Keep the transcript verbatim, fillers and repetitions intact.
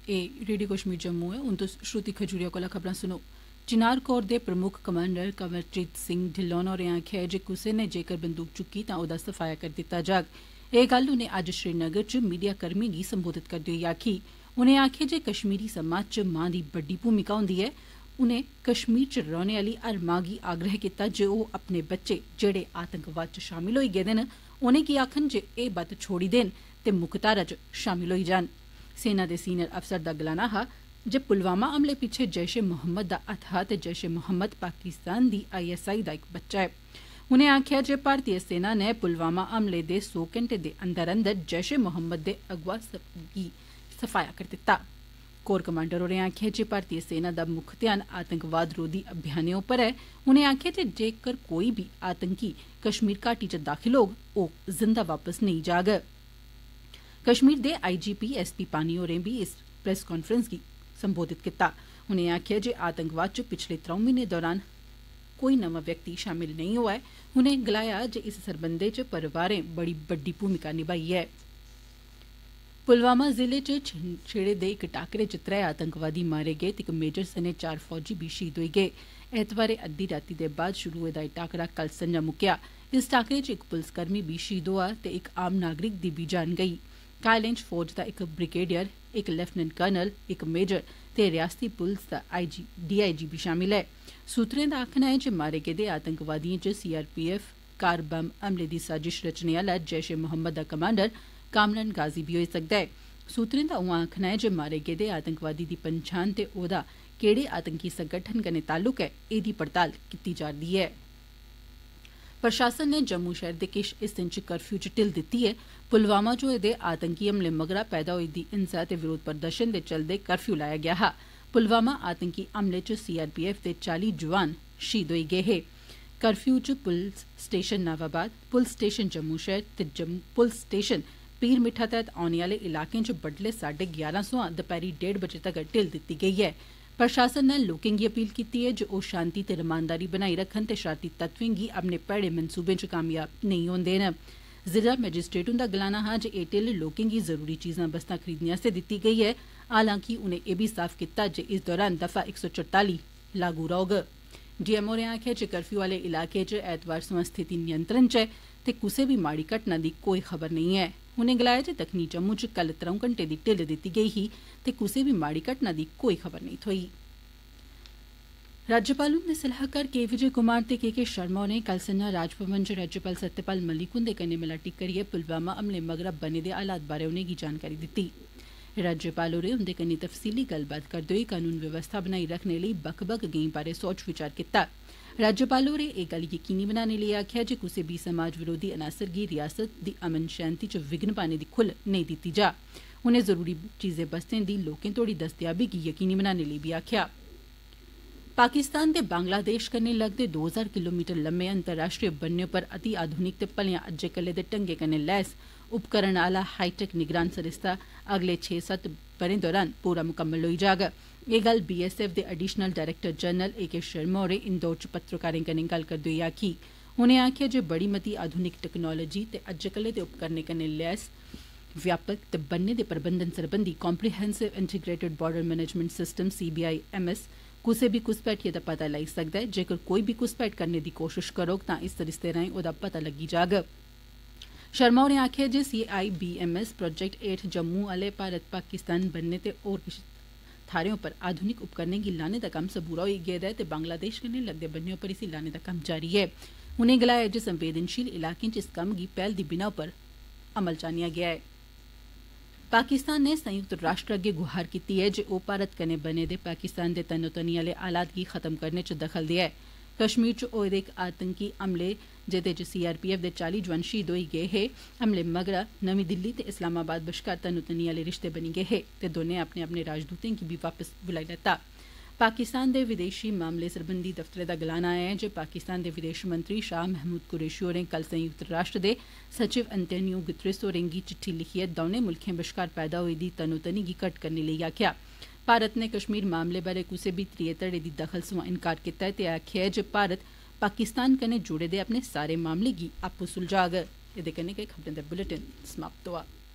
ए radio Kashmir Jammu है। हून तुस श्रुति खजूरिया कोला खबरां सुनो। चिनार कोर दे प्रमुख कमांडर कंवरजीत सिंह ढिल्लोन होरें आखेआ जे कुसै ने जेकर बंदूक चुक्की तां ओह्दा सफाया करी दित्ता जाग। एह् गल्ल उनें अज्ज श्रीनगर च मीडिया कर्मियें गी संबोधित करदे होई आखी। उनें आखेआ जे कश्मीरी समाज च मां दी बड्डी भूमिका होंदी ऐ। उनें कश्मीर च रौह्ने आह्ली हर मां गी आग्रह कीता जे ओह् अपने बच्चे जेह्ड़े आतंकवाद च शामिल होई गेदे न उनेंगी आखन जे एह् बत्त छोड़ी देन ते मुक्खधारा च शामिल होई जान। सेना दे सीनियर अफसर दा गलाना हा जे पुलवामा हमले पिच्छे जैशे मोहम्मद दा हत्थ हा ते जैशे मोहम्मद पाकिस्तान दी आई एस आई दा इक बच्चा ऐ। उनें आखेआ जे भारतीय सेना नै पुलवामा हमले दे सौ घैंटे दे अंदर अंदर जैशे मोहम्मद दे अगुआ गी सफाया करी दित्ता। कोर कमांडर होरें आखेआ जे भारतीय सेना दा मुक्ख ध्यान आतंकवाद रोधी अभियानें उप्पर ऐ। उनें आखेआ जे जेकर कोई बी आतंकी कश्मीर घाटी च दाखिल होग ओह् जिंदा वापस नेईं जाग। कश्मीर दे आई जी पी एस पी पानी होरें बी इस प्रेस कांफ्रेंस गी संबोधित कीता। उनें आखेआ जे आतंकवाद च पिछले त्रौं म्हीनें दौरान कोई नमां व्यक्ति शामिल नेईं होआ ऐ। उनें गलाया जे इस सरबंधै च परिवारें बड़ी बड्डी भूमिका निभाई ऐ। पुलवामा जिले च छिड़े दे इक टाकरे च त्रै आतंकवादी मारे गे ते इक मेजर सने चार फौजी बी शहीद होई गे। ऐतवारें अद्दी राती दे बाद शुरू होए दा एह् टाकरा कल संझा मुक्केआ। इस टाकरे च इक पुलसकर्मी बी शहीद होआ ते इक आम नागरिक दी बी जान गेई। घायलें च फौज दा इक ब्रिगेडियर, इक लेफ्टिनेंट कर्नल, इक मेजर ते रियासती पुलस दा डी आई जी बी शामिल ऐ। सूत्रें दा आखना ऐ जे मारे गेदे आतंकवादिएं च C R P F car bomb हमले दी साजिश रचने आह्ला जैशे मोहम्मद दा कमांडर कामरान गाजी बी होई सकदा ऐ। सूत्रें दा उआं आखना ऐ जे मारे गेदे आतंकवादी दी पंछान ते ओह्दा केह्ड़े आतंकी संगठन कन्नै ताल्लुक ऐ एह्दी पड़ताल कीती जा'रदी ऐ। प्रशासन नै जम्मू शैह्र दे किश हिस्सें च कर्फ्यू च ढिल्ल दित्ती ऐ। पुलवामा च होए दे आतंकी हमले मगरा पैदा होई दी हिंसा ते विरोध प्रदर्शन दे चलदे कर्फ्यू लाया गेआ हा। पुलवामा आतंकी हमले च सी आर पी एफ दे चाली जुआन शहीद होई गे हे। कर्फ्यू च police station नावाबाद, police station Jammu शैह्र ते पुलस स्टेशन पीर मिट्ठा तैह्त औने आह्ले इलाकें च बड्डलै साड्डे ग्यारां सोयां दपैह्री डेढ़ बजे तगर ढिल्ल दित्ती गेई ऐ। प्रशासन नै लोकें गी अपील कीती ऐ जे ओह् शांति ते रमानदारी बनाई रक्खन ते शरारती तत्वें गी अपने भैड़े मंसूबें च कामयाब नेईं होन देन। जिला मैजिस्ट्रेट हुंदा गलाना हा जे एह् ढिल्ल लोकें गी जरूरी चीजां बस्तां खरीदने आस्तै दित्ती गेई ऐ। हालांकि उनें एह् बी साफ कीता जे इस दौरान दफा इक सौ चरताली लागू रौह्ग। डी एम होरें आखेआ जे कर्फ्यू आह्ले इलाके च ऐतवार सोयां स्थिति नियंत्रण च ऐ ते कुसै बी माड़ी घटना दी कोई खबर नेईं ऐ। उनें गलाया जे दक्खनी जम्मू च कल त्रौं घंटे दी ढिल्ल दित्ती गेई ही ते कुसै बी माड़ी घटना दी कोई खबर नेईं थ्होई। राज्यपाल हुंदे सलाहकार के विजय कुमार ते के के शर्मा होरें कल संझा राजभवन च राज्यपाल सत्यपाल मलिक हुंदे कन्नै मलाटी करियै पुलवामा हमले मगरा बने दे हालात बारै उनेंगी जानकारी दित्ती। राज्यपाल होरें उंदे कन्नै तफसीली गल्लबात करदे होई कानून व्यवस्था बनाई रक्खने लेई बक्ख बक्ख गैंई बारै सोच विचार कीता। राज्यपाल होरें एह् गल्ल यकीनी बनाने लेई आखेआ जे कुसै बी समाज विरोधी अनासर गी रियासत दी अमन शांति च विघ्न पाने दी खुल्ल नेईं दित्ती जा। उनें जरूरी चीजें बस्तें दी लोकें तोड़ी दस्तयाबी गी यकीनी बनाने लेई बी आखेआ। पाकिस्तान दे बांग्लादेश कन्नै लगदे दो हजार किलोमीटर लम्मे अंतर्राष्ट्रीय बन्ने उप्पर अति आधुनिक ते भलेआं अज्जै कल्लै दे ढंगै कन्नै लैस उपकरण आह्ला हाईटेक निगरान सरिस्ता अगले छे सत्त ब'रें दौरान पूरा मुकम्मल होई जाग। एह् गल्ल बी एस एफ दे additional director general A K Sharma होरें इंदौर च पत्रकारें कन्नै गल्ल करदे होई आखी। उनें आखेआ जे बड़ी मती आधुनिक टेक्नोलाजी ते अज्जै कल्लै दे उपकरणें कन्नै लैस व्यापक ते बन्ने दे प्रबंधन सरबंधी comprehensive integrated border management system C B I M S कुसै बी घुसपैठिए दा पता लाई सकदा ऐ। जेकर कोई बी घुसपैठ करने दी कोशिश करोग तां इस सरिस्ते राएं ओह्दा पता लग्गी जाग। शर्मा होरें आखेआ जे C I B M S project हेठ जम्मू आह्ले भारत पाकिस्तान बन्ने ते होर किश थाह्रें उप्पर आधुनिक उपकरणें गी लाने दा कम्म सबूरा होई गेदा ऐ ते बांग्लादेश कन्नै लगदे बन्ने उप्पर इसी लाने दा कम्म जारी ऐ। उनें गलाया जे संवेदनशील इलाकें च इस कम्म गी पैह्ल दी बिनाह उप्पर अमल च आंदा गेआ ऐ। पाकिस्तान ने संयुक्त राष्ट्र अग्गै गुहार कीती ऐ जे ओह् भारत कन्नै बने दे पाकिस्तान दे तनोतनी आह्ले हालात गी खत्म करने च दखल देऐ। कश्मीर च होए दे इक आतंकी हमले जेह्दे च सी आर पी एफ दे चाली जोआन शहीद होई गे हे हमले मगरा नमीं दिल्ली ते इस्लामाबाद बश्कार तनोतनी आह्ले रिश्ते बनी गे हे ते दौनें अपने अपने राजदूतें गी बी वापस बुलाई लैता। पाकिस्तान दे विदेशी मामले सरबंधी दफ्तरै दा गलाना ऐ जे पाकिस्तान दे विदेश मंत्री शाह महमूद कुरैशी होरें कल संयुक्त राष्ट्र दे सचिव अंतोनियो गुतरेस होरें गी चिट्ठी लिखियै दौनें मुल्खें बश्कार पैदा होई दी तनोतनी गी घट्ट करने लेई आखेआ। भारत ने कश्मीर मामले बारै कुसै बी त्रिये धड़े दी दखल सोयां इनकार कीता ऐ ते आखेआ ऐ जे भारत पाकिस्तान कन्नै जुड़े दे अपने सारे मामले गी आपूं सुलझाग। एह्दे कन्नै गै खबरें दा बुलेटिन समाप्त होआ।